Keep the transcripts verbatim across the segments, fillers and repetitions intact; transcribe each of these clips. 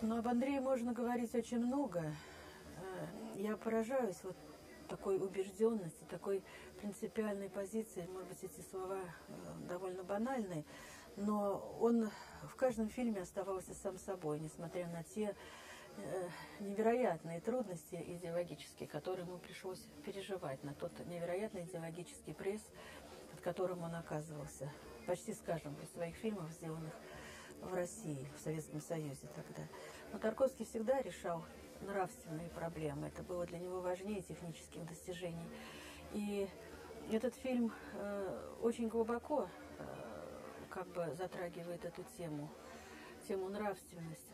Ну, об Андрее можно говорить очень много. Я поражаюсь вот такой убежденности, такой принципиальной позиции. Может быть, эти слова довольно банальные, но он в каждом фильме оставался сам собой, несмотря на те невероятные трудности идеологические, которые ему пришлось переживать, на тот невероятный идеологический пресс, под которым он оказывался. Почти, скажем, из своих фильмов, сделанных в России, в Советском Союзе тогда. Но Тарковский всегда решал нравственные проблемы. Это было для него важнее технических достижений. И этот фильм э, очень глубоко э, как бы затрагивает эту тему, тему нравственности.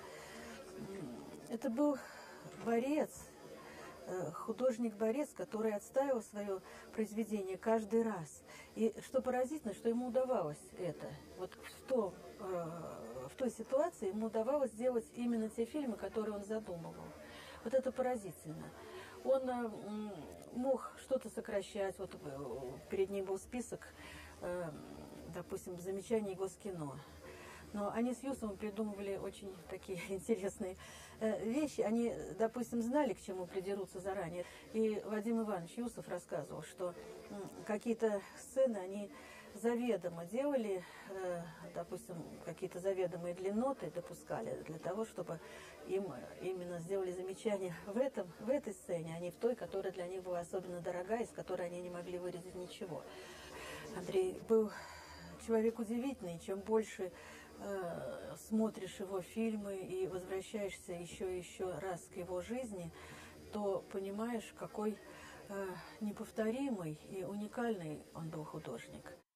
Это был борец, художник-борец, который отстаивал свое произведение каждый раз. И что поразительно, что ему удавалось это. Вот в, том, в той ситуации ему удавалось сделать именно те фильмы, которые он задумывал. Вот это поразительно. Он мог что-то сокращать. Вот перед ним был список, допустим, замечаний Госкино. Но они с Юсовым придумывали очень такие интересные э, вещи. Они, допустим, знали, к чему придерутся заранее. И Вадим Иванович Юсов рассказывал, что э, какие-то сцены они заведомо делали, э, допустим, какие-то заведомые длинноты допускали для того, чтобы им именно сделали замечания в, этом, в этой сцене, а не в той, которая для них была особенно дорогая, из которой они не могли вырезать ничего. Андрей был человек удивительный, чем больше э, смотришь его фильмы и возвращаешься еще и еще раз к его жизни, то понимаешь, какой э, неповторимый и уникальный он был художник.